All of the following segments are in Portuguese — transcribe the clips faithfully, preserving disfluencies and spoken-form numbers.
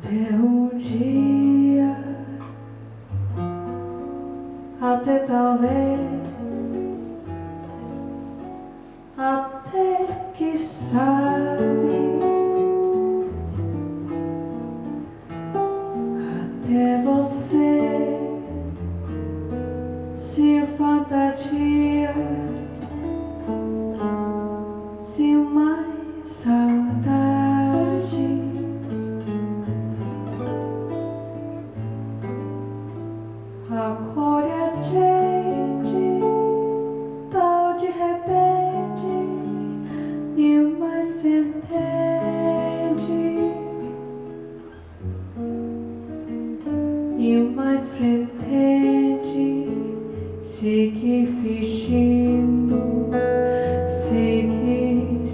Até um dia, até talvez, até que sabe, até você, se fantasia, se mais saudade. Acolhe a gente, tal de repente, e o mais se entende, e o mais pretende seguir fingindo, seguir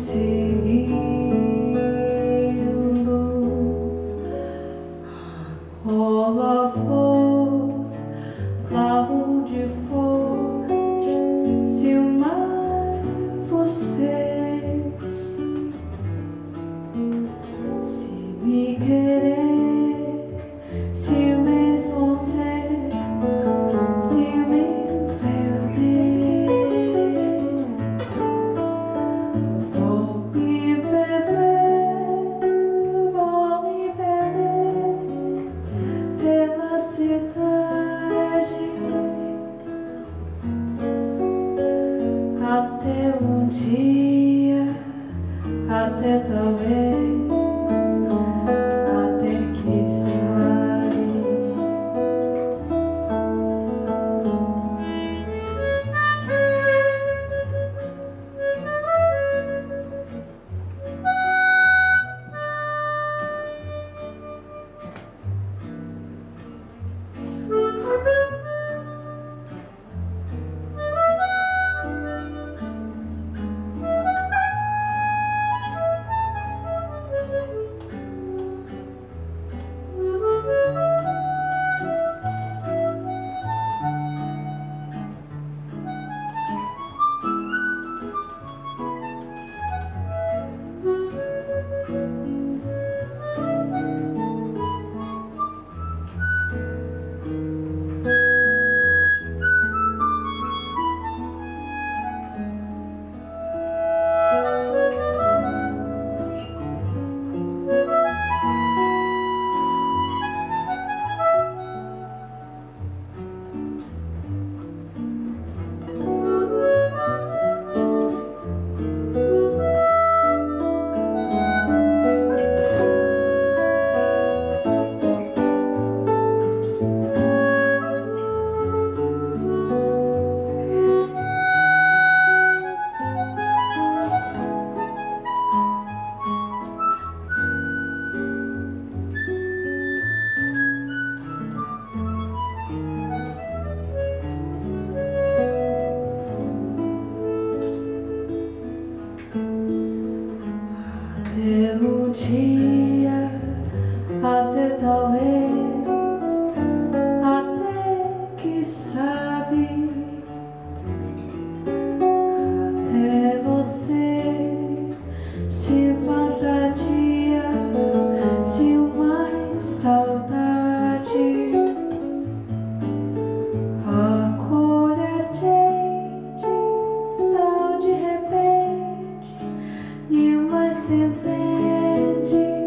seguindo. Rola for, lá onde for, se o mar você, se me querer, se mesmo ser, se me perder, vou me perder, vou me perder pela cidade, até um dia, até talvez, até que sabe. Até um dia, até talvez, até que sabe, até você, se fantasia, se o mais saudade. Acolhe a gente, tal de repente, e o mais se entende,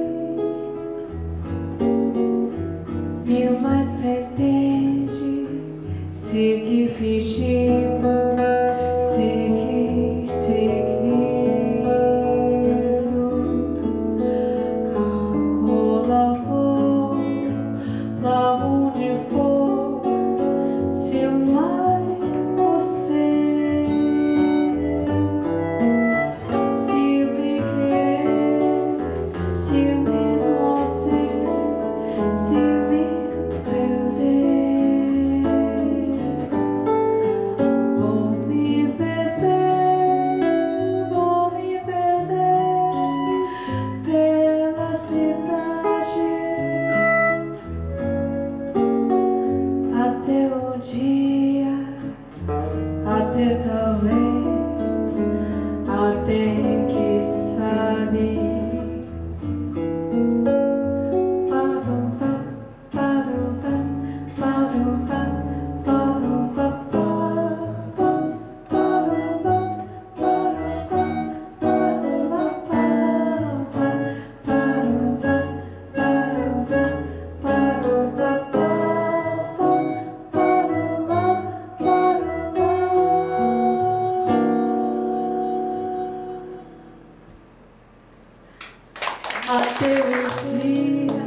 Ateogia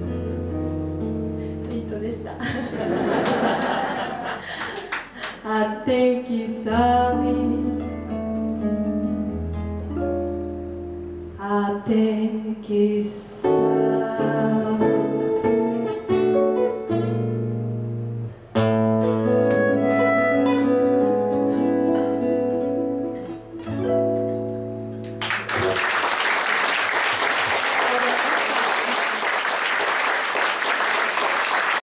ビートでした。あてきさみあてきさ